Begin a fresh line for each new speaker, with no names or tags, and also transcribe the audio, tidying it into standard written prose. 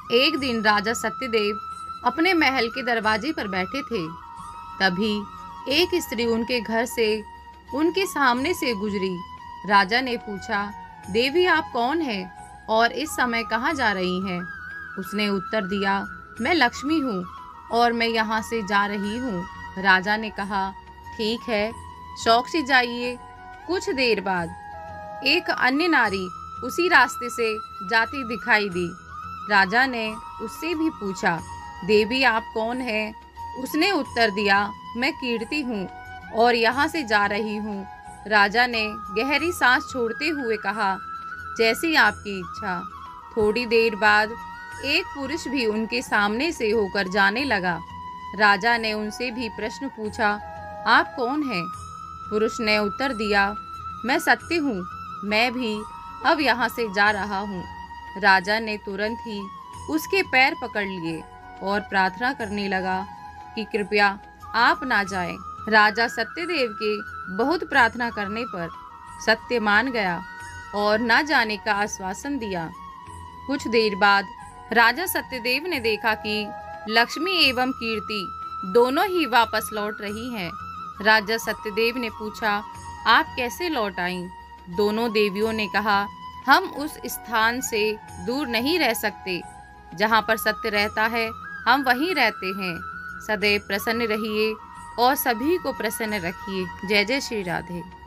एक दिन राजा सत्यदेव अपने महल के दरवाजे पर बैठे थे। तभी एक स्त्री उनके घर से उनके सामने से गुजरी। राजा ने पूछा, देवी आप कौन हैं और इस समय कहाँ जा रही हैं? उसने उत्तर दिया, मैं लक्ष्मी हूँ और मैं यहाँ से जा रही हूँ। राजा ने कहा, ठीक है, शौक से जाइए। कुछ देर बाद एक अन्य नारी उसी रास्ते से जाती दिखाई दी। राजा ने उससे भी पूछा, देवी आप कौन हैं? उसने उत्तर दिया, मैं कीर्ति हूँ और यहाँ से जा रही हूँ। राजा ने गहरी सांस छोड़ते हुए कहा, जैसी आपकी इच्छा। थोड़ी देर बाद एक पुरुष भी उनके सामने से होकर जाने लगा। राजा ने उनसे भी प्रश्न पूछा, आप कौन हैं? पुरुष ने उत्तर दिया, मैं सत्य हूँ, मैं भी अब यहाँ से जा रहा हूँ। राजा ने तुरंत ही उसके पैर पकड़ लिए और प्रार्थना करने लगा कि कृपया आप ना जाएं। राजा सत्यदेव के बहुत प्रार्थना करने पर सत्य मान गया और ना जाने का आश्वासन दिया। कुछ देर बाद राजा सत्यदेव ने देखा कि लक्ष्मी एवं कीर्ति दोनों ही वापस लौट रही हैं। राजा सत्यदेव ने पूछा, आप कैसे लौट आईं? दोनों देवियों ने कहा, हम उस स्थान से दूर नहीं रह सकते जहाँ पर सत्य रहता है, हम वहीं रहते हैं। सदैव प्रसन्न रहिए और सभी को प्रसन्न रखिए। जय जय श्री राधे।